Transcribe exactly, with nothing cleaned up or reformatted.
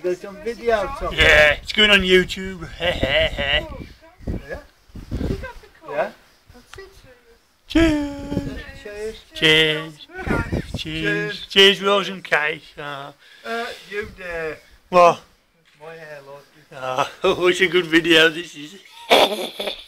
got some video, Tom. Yeah, it's going on YouTube. Yeah? Yeah? Cheers. Cheers. Cheers. Cheers. Cheers, Rose and Kate. Uh, Uh, you there. well, My hair, like this. uh, oh, it's a good video, this is.